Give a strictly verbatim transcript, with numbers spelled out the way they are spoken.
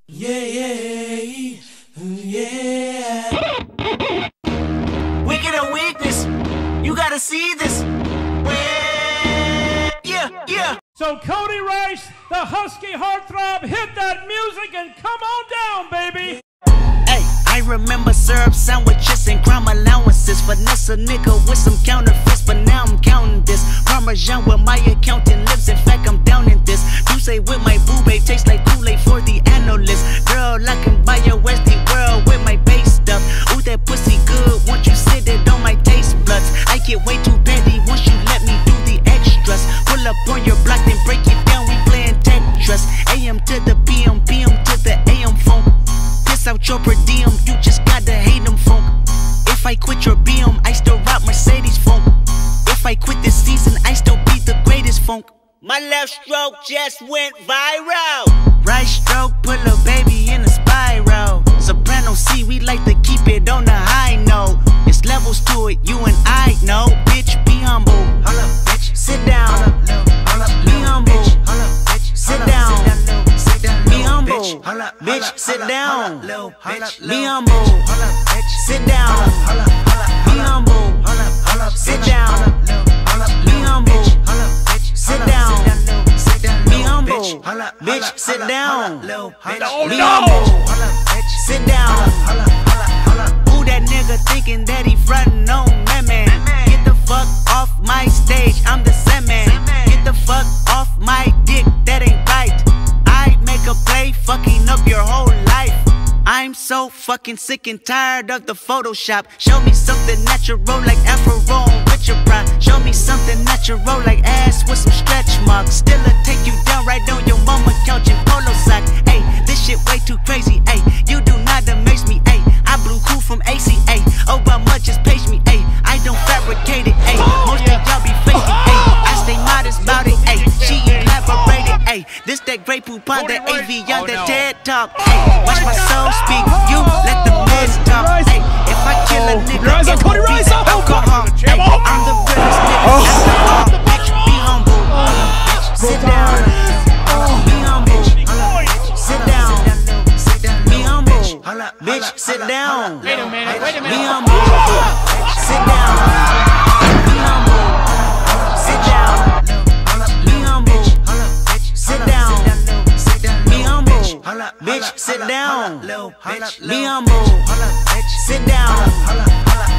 Yeah, yeah, yeah. Wicked or weakness, you gotta see this. Yeah, yeah. So Cody Rice, the husky heartthrob, hit that music and come on down, baby. Hey, I remember syrup sandwiches and crime allowances. Finesse a nigga with some counterfeits, but now I'm counting this. Parmesan where my accountant lives, in fact I'm down in this. You say with my boo babe, tastes like Kool-Aid for the analyst. Girl, I can buy your Westie world with my base stuff. Ooh, that pussy good, once you sit it on my taste buds. I get way too petty once you let me do the extras. Pull up on your block, then break it down, we playing Tetris. A M to the P M, P M to the A M phone. Piss out your per diem, you just gotta hate them funk. If I quit your B M, I still rock Mercedes funk. If I quit this season, I still be the greatest funk. My left stroke just went viral. Right stroke put a baby in a spiral. Soprano C, we like to keep it on the high note. It's levels to it, you and I know. Bitch, be humble. Hold up, bitch. Sit down. Hold up, be humble. Sit down. Be humble. Bitch, sit down. Be humble. Sit down. Be humble. Sit down. Be humble. Sit down. Be humble. Bitch, sit down. Be humble. Sit down. Who that nigga thinking that he frontin' on me, man? Get the fuck off my stage, I'm the Sandman. Get the fuck off my dick, that ain't right. I make a play, fucking up your whole life. I'm so fucking sick and tired of the Photoshop. Show me something natural like Afro with your pride. Show me something natural like ass with some stretch marks. Still a take you down right on your mama couch in polo sock. Ayy, this shit way too crazy. Ayy, you do not amaze me. Ayy, I blew cool from A C A. Oh, but much just page me. Ayy, I don't fabricate it. Ayy, most of y'all be faking. Ayy, I stay modest about it. Ayy, she elaborated. Ayy, this that great poupon, that A V on that TED talk. Ayy, watch my soul speak. You let the meds talk. Ayy, if I kill a nigga, it Cody will be Rice, alcohol. Ayy, I'm the realest nigga. Alcohol. Bitch, be humble. Sit down. Be humble. Sit down. Be humble. Bitch, sit down. Wait a minute, wait a Be minute. humble. Sit down. Be humble. Sit down. Be humble. Sit down. Be humble. Bitch, sit down. Be humble. Sit down.